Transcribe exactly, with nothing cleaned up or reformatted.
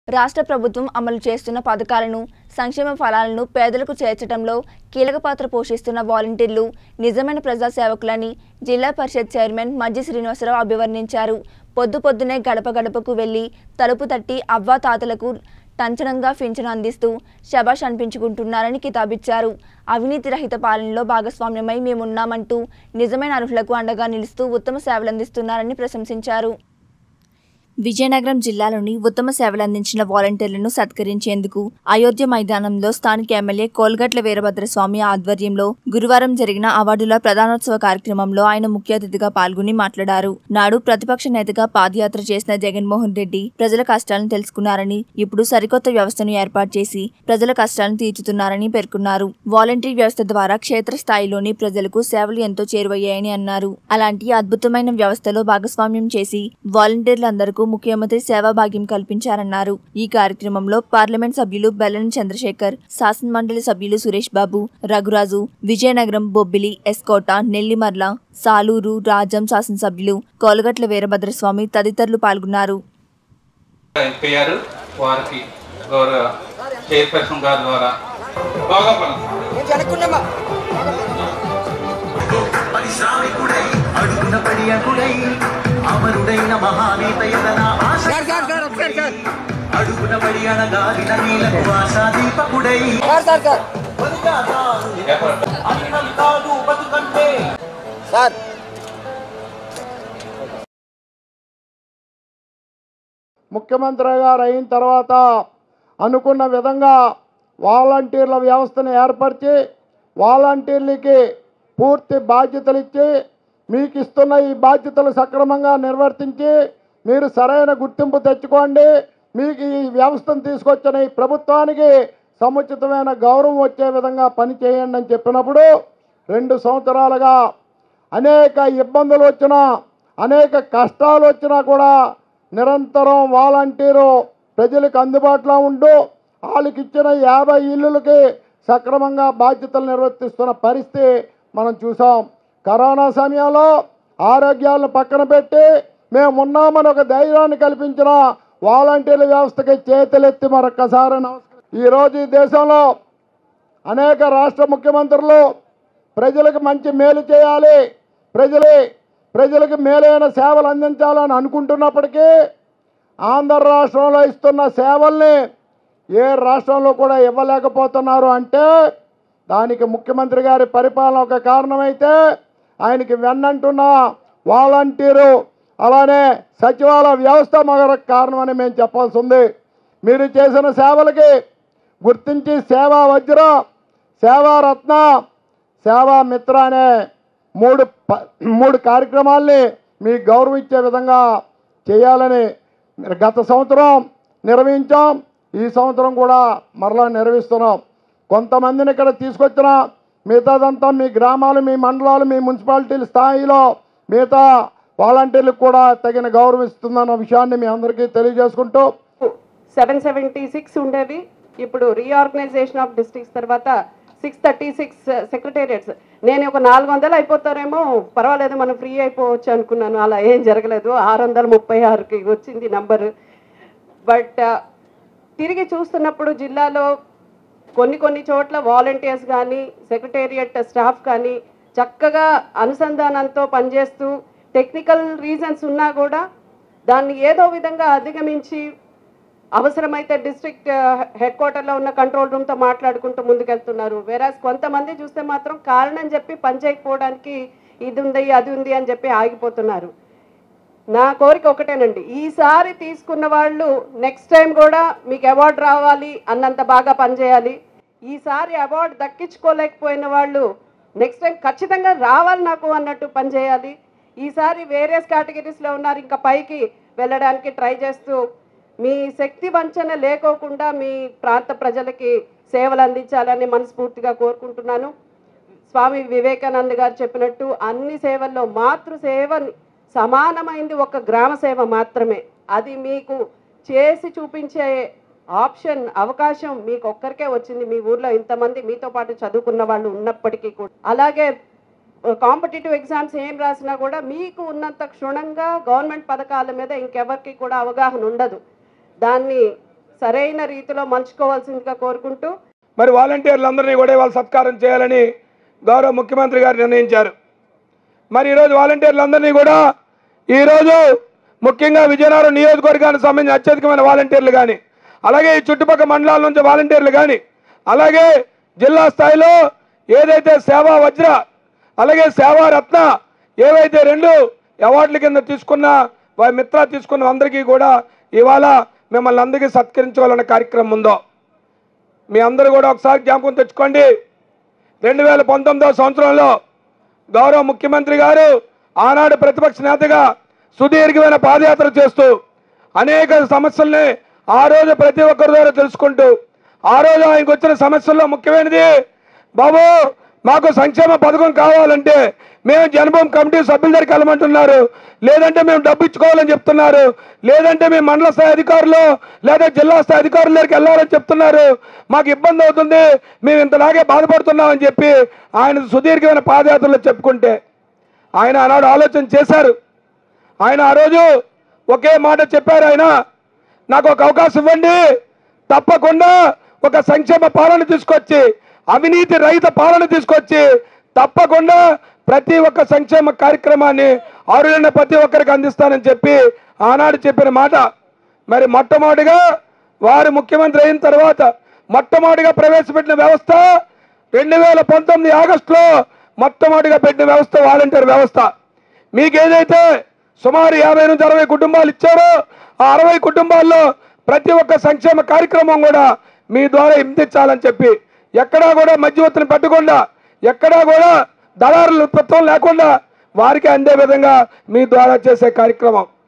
రాష్ట్ర ప్రభుత్వం అమలు చేస్తున్న పథకాలను సంక్షేమ ఫలాలను పేదలకు చేర్చడంలో కీలక పాత్ర పోషిస్తున్న వాలంటీర్లు నిజమైన ప్రజా సేవకులని జిల్లా పరిషత్ చైర్మన్ మజ్జి శ్రీనివాసరావు అభివర్ణించారు. పొద్దు పొద్దునే గడప గడపకు వెళ్లి తలుపు తట్టి అవ్వా తాతలకు టంచనంగా పింఛను అందిస్తూ శభాష్ అనిపించుకుంటున్నారని కితాబిచ్చారు. అవినీతి రహిత పాలనలో భాగస్వామ్యమై మేమున్నామంటూ నిజమైన అర్హులకు అండగా నిలుస్తూ ఉత్తమ సేవలందిస్తున్నారని ప్రశంసించారు. విజయనగరం జిల్లాలోని ఉత్తమ సేవలందించిన వాలంటీర్లను సత్కరించేందుకు అయోధ్య మైదానంలో స్థానిక ఎమ్మెల్యే కోల్గట్ల వీరభద్రస్వామి ఆధ్వర్యంలో గురువారం జరిగిన అవార్డుల ప్రధానోత్సవ కార్యక్రమంలో ఆయన ముఖ్య అతిథిగా పాల్గొని మాట్లాడారు. నాడు ప్రతిపక్ష నేతగా పాదయాత్ర చేసిన జగన్మోహన్ రెడ్డి ప్రజల కష్టాలను తెలుసుకున్నారని, ఇప్పుడు సరికొత్త వ్యవస్థను ఏర్పాటు చేసి ప్రజల కష్టాలను తీర్చుతున్నారని పేర్కొన్నారు. వాలంటీర్ వ్యవస్థ ద్వారా క్షేత్రస్థాయిలోని ప్రజలకు సేవలు ఎంతో చేరువయ్యాయని అన్నారు. అలాంటి అద్భుతమైన వ్యవస్థలో భాగస్వామ్యం చేసి వాలంటీర్లందరికీ ముఖ్యమంత్రి సేవా భాగ్యం కల్పించారన్నారు. ఈ కార్యక్రమంలో పార్లమెంట్ సభ్యులు బెల్లని చంద్రశేఖర్, శాసన మండలి సభ్యులు సురేష్ బాబు, రఘురాజు, విజయనగరం, బొబ్బిలి, ఎస్కోట, నెల్లిమర్ల, సాలూరు, రాజం శాసనసభ్యులు కోలగట్ల వీరభద్రస్వామి తదితరులు పాల్గొన్నారు. అమరుడైన మహానేత యదన ఆశ అడుగున పడి అనగారిన నీలకు ఆశా దీపకుడై అన్నం కాదు బతుకంటే సార్ ముఖ్యమంత్రి గారు అయిన తర్వాత అనుకున్న విధంగా వాలంటీర్ల వ్యవస్థను ఏర్పరిచి వాలంటీర్లకి పూర్తి బాధ్యతలు ఇచ్చి మీకు ఇస్తున్న ఈ బాధ్యతలు సక్రమంగా నిర్వర్తించి మీరు సరైన గుర్తింపు తెచ్చుకోండి, మీకు ఈ వ్యవస్థను తీసుకొచ్చిన ఈ ప్రభుత్వానికి సముచితమైన గౌరవం వచ్చే విధంగా పనిచేయండి అని చెప్పినప్పుడు రెండు సంవత్సరాలుగా అనేక ఇబ్బందులు వచ్చినా అనేక కష్టాలు వచ్చినా కూడా నిరంతరం వాలంటీరు ప్రజలకు అందుబాటులో ఉంటూ వాళ్ళకి ఇచ్చిన యాభై ఇళ్ళకి సక్రమంగా బాధ్యతలు నిర్వర్తిస్తున్న పరిస్థితి మనం చూసాం. కరోనా సమయంలో ఆరోగ్యాలను పక్కన పెట్టి మేము ఉన్నామని ఒక ధైర్యాన్ని కల్పించిన వాలంటీర్ల వ్యవస్థకి చేతులెత్తి మరొక్కసారి నమస్కారం. ఈరోజు ఈ దేశంలో అనేక రాష్ట్ర ముఖ్యమంత్రులు ప్రజలకు మంచి మేలు చేయాలి, ప్రజలే ప్రజలకు మేలైన సేవలు అందించాలని అనుకుంటున్నప్పటికీ ఆంధ్ర రాష్ట్రంలో ఇస్తున్న సేవల్ని ఏ రాష్ట్రంలో కూడా ఇవ్వలేకపోతున్నారు. అంటే దానికి ముఖ్యమంత్రి గారి పరిపాలన ఒక కారణమైతే ఆయనకి వెన్నంటున్న వాలంటీరు అలానే సచివాలయ వ్యవస్థ మరొక కారణమని మేము చెప్పాల్సి ఉంది. మీరు చేసిన సేవలకి గుర్తించి సేవా వజ్ర, సేవారత్న, సేవా మిత్ర అనే మూడు మూడు కార్యక్రమాల్ని మీకు గౌరవం ఇచ్చే విధంగా చేయాలని గత సంవత్సరం నిర్వహించాం. ఈ సంవత్సరం కూడా మరలా నిర్వహిస్తున్నాం. కొంతమందిని ఇక్కడ తీసుకొచ్చిన మిగతాదంతా మీ గ్రామాలు, మీ మండలాలు, మీ మున్సిపాలిటీల స్థాయిలో మిగతా వాలంటీర్లకు కూడా తగిన గౌరవం ఇస్తుందన్న విషయాన్ని మీ అందరికీ తెలియజేసుకుంటూ సెవెన్ సెవెంటీ సిక్స్ ఉండేవి, ఇప్పుడు రీఆర్గనైజేషన్ ఆఫ్ డిస్ట్రిక్ట్స్ తర్వాత సిక్స్ థర్టీ సిక్స్ సెక్రటేరియట్స్. నేను ఒక నాలుగు వందలు అయిపోతారేమో పర్వాలేదు మనం ఫ్రీ అయిపోవచ్చు అనుకున్నాను. అలా ఏం జరగలేదు. ఆరు వందల ముప్పై ఆరుకి వచ్చింది నంబరు. బట్ తిరిగి చూస్తున్నప్పుడు జిల్లాలో కొన్ని కొన్ని చోట్ల వాలంటీర్స్ కానీ సెక్రటేరియట్ స్టాఫ్ కానీ చక్కగా అనుసంధానంతో పనిచేస్తూ టెక్నికల్ రీజన్స్ ఉన్నా కూడా దాన్ని ఏదో విధంగా అధిగమించి అవసరమైతే డిస్ట్రిక్ట్ హెడ్ క్వార్టర్లో ఉన్న కంట్రోల్ రూమ్తో మాట్లాడుకుంటూ ముందుకెళ్తున్నారు. వేరాస్ కొంతమంది చూస్తే మాత్రం కారణం చెప్పి పని చేయకపోవడానికి ఇది ఉంది అది ఉంది అని చెప్పి ఆగిపోతున్నారు. నా కోరిక ఒకటేనండి, ఈసారి తీసుకున్న వాళ్ళు నెక్స్ట్ టైం కూడా మీకు అవార్డు రావాలి అన్నంత బాగా పనిచేయాలి. ఈసారి అవార్డు దక్కించుకోలేకపోయిన వాళ్ళు నెక్స్ట్ టైం ఖచ్చితంగా రావాలి నాకు అన్నట్టు పనిచేయాలి. ఈసారి వేరియస్ కేటగిరీస్లో ఉన్నారు, ఇంకా పైకి వెళ్ళడానికి ట్రై చేస్తూ మీ శక్తి వంచన లేకోకుండా మీ ప్రాంత ప్రజలకి సేవలు అందించాలని మనస్ఫూర్తిగా కోరుకుంటున్నాను. స్వామి వివేకానంద గారు చెప్పినట్టు అన్ని సేవల్లో మాతృ సేవ సమానమైంది ఒక గ్రామ సేవ మాత్రమే. అది మీకు చేసి చూపించే ఆప్షన్ అవకాశం మీకు ఒక్కరికే వచ్చింది. మీ ఊర్లో ఇంతమంది మీతో పాటు చదువుకున్న వాళ్ళు ఉన్నప్పటికీ కూడా. అలాగే కాంపిటేటివ్ ఎగ్జామ్స్ ఏం రాసినా కూడా మీకు ఉన్నంత క్షుణ్ణంగా గవర్నమెంట్ పథకాల మీద ఇంకెవరికి కూడా అవగాహన ఉండదు. దాన్ని సరైన రీతిలో మలుచుకోవాల్సిందిగా కోరుకుంటూ మరి వాలంటీర్లందరినీ కూడా వాళ్ళు సత్కారం చేయాలని గౌరవ ముఖ్యమంత్రి గారు నిర్ణయించారు. మరి ఈరోజు వాలంటీర్లందరినీ కూడా ఈరోజు ముఖ్యంగా విజయనగరం నియోజకవర్గానికి సంబంధించిన అత్యధికమైన వాలంటీర్లు కానీ, అలాగే ఈ చుట్టుపక్కల మండలాల నుంచి వాలంటీర్లు కానీ, అలాగే జిల్లా స్థాయిలో ఏదైతే సేవా వజ్ర అలాగే సేవా రత్న ఏవైతే రెండు అవార్డుల కింద తీసుకున్న వారి మిత్ర తీసుకున్న అందరికీ కూడా ఇవాళ మిమ్మల్ని అందరికీ సత్కరించుకోవాలన్న కార్యక్రమం ఉందో మీ అందరూ కూడా ఒకసారి జ్ఞాపకం తెచ్చుకోండి. రెండు వేల పంతొమ్మిదవ సంవత్సరంలో గౌరవ ముఖ్యమంత్రి గారు ఆనాడు ప్రతిపక్ష నేతగా సుదీర్ఘమైన పాదయాత్ర చేస్తూ అనేక సమస్యల్ని ఆ రోజు ప్రతి ఒక్కరి ద్వారా తెలుసుకుంటూ ఆ రోజు ఆయనకు వచ్చిన సమస్యల్లో ముఖ్యమైనది, బాబు మాకు సంక్షేమ పథకం కావాలంటే మేము జనభూమి కమిటీ సభ్యుల దగ్గరికి వెళ్ళమంటున్నారు, లేదంటే మేము డబ్బు ఇచ్చుకోవాలని చెప్తున్నారు, లేదంటే మేము మండల స్థాయి అధికారులు లేదా జిల్లా స్థాయి అధికారుల దగ్గరికి వెళ్ళాలని చెప్తున్నారు, మాకు ఇబ్బంది అవుతుంది, మేము ఇంతలాగే బాధపడుతున్నామని చెప్పి ఆయన సుదీర్ఘమైన పాదయాత్రలో చెప్పుకుంటే ఆయన ఆనాడు ఆలోచన చేశారు. ఆయన ఆ రోజు ఒకే మాట చెప్పారు, ఆయన నాకు ఒక అవకాశం ఇవ్వండి, తప్పకుండా ఒక సంక్షేమ పాలన తీసుకొచ్చి అవినీతి రహిత పాలన తీసుకొచ్చి తప్పకుండా ప్రతి ఒక్క సంక్షేమ కార్యక్రమాన్ని అర్హులైన ప్రతి ఒక్కరికి అందిస్తానని చెప్పి ఆనాడు చెప్పిన మాట. మరి మొట్టమొదటిగా వారు ముఖ్యమంత్రి అయిన తర్వాత మొట్టమొదటిగా ప్రవేశపెట్టిన వ్యవస్థ రెండు వేల పంతొమ్మిది ఆగస్టులో మొట్టమొదటిగా పెట్టిన వ్యవస్థ వాలంటీర్ వ్యవస్థ. మీకు ఏదైతే సుమారు యాభై నుంచి అరవై కుటుంబాలు ఇచ్చారో ఆ అరవై కుటుంబాల్లో ప్రతి ఒక్క సంక్షేమ కార్యక్రమం కూడా మీ ద్వారా ఇందించాలని చెప్పి ఎక్కడా కూడా మధ్యవర్తిని పెట్టకుండా ఎక్కడా కూడా దళారుల ఉత్పత్తులు లేకుండా వారికి అందే విధంగా మీ ద్వారా చేసే కార్యక్రమం